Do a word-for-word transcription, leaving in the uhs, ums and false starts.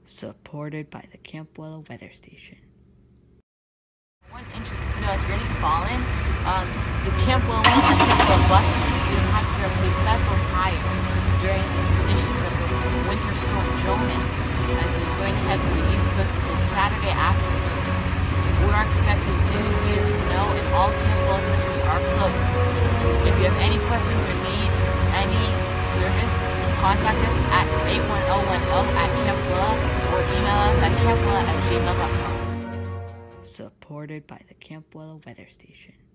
supported by the Camp Willow Weather Station. One inch of snow has already fallen. Um, the Camp Willow and Camp Willow buses being had to replace several tires during these conditions of the winter storm Jonas, as it's going to head from the East Coast until Saturday afternoon. We are expecting two feet of snow and all Camp Willow centers are closed. If you have any questions or need any service, contact us at eight one zero one zero at Camp Willow or email us at camp willow at gmail dot com. Supported by the Camp Willow Weather Station.